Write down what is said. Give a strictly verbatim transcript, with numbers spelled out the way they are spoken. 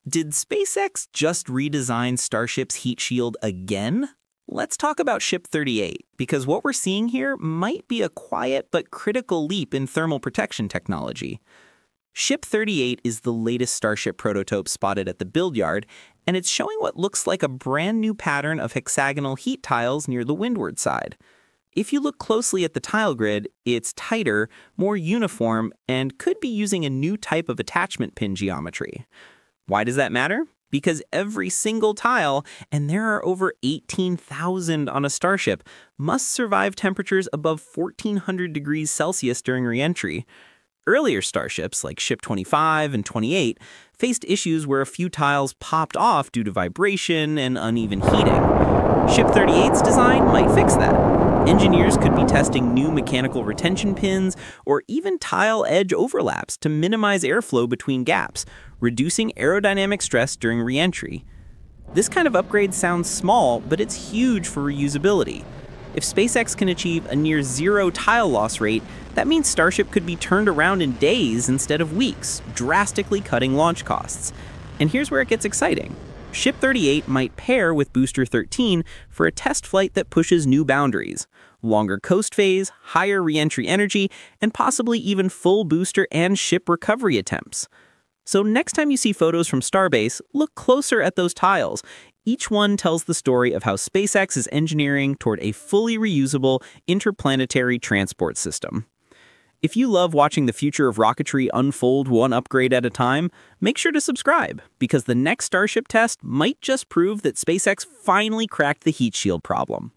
Did SpaceX just redesign Starship's heat shield again? Let's talk about Ship thirty-eight, because what we're seeing here might be a quiet but critical leap in thermal protection technology. Ship thirty-eight is the latest Starship prototype spotted at the build yard, and it's showing what looks like a brand new pattern of hexagonal heat tiles near the windward side. If you look closely at the tile grid, it's tighter, more uniform, and could be using a new type of attachment pin geometry. Why does that matter? Because every single tile, and there are over eighteen thousand on a Starship, must survive temperatures above fourteen hundred degrees Celsius during re-entry. Earlier Starships, like Ship twenty-five and twenty-eight, faced issues where a few tiles popped off due to vibration and uneven heating. Ship thirty-eight's design might fix that. Engineers could be testing new mechanical retention pins or even tile edge overlaps to minimize airflow between gaps, reducing aerodynamic stress during re-entry. This kind of upgrade sounds small, but it's huge for reusability. If SpaceX can achieve a near zero tile loss rate, that means Starship could be turned around in days instead of weeks, drastically cutting launch costs. And here's where it gets exciting. Ship thirty-eight might pair with Booster thirteen for a test flight that pushes new boundaries. Longer coast phase, higher re-entry energy, and possibly even full booster and ship recovery attempts. So next time you see photos from Starbase, look closer at those tiles. Each one tells the story of how SpaceX is engineering toward a fully reusable interplanetary transport system. If you love watching the future of rocketry unfold one upgrade at a time, make sure to subscribe, because the next Starship test might just prove that SpaceX finally cracked the heat shield problem.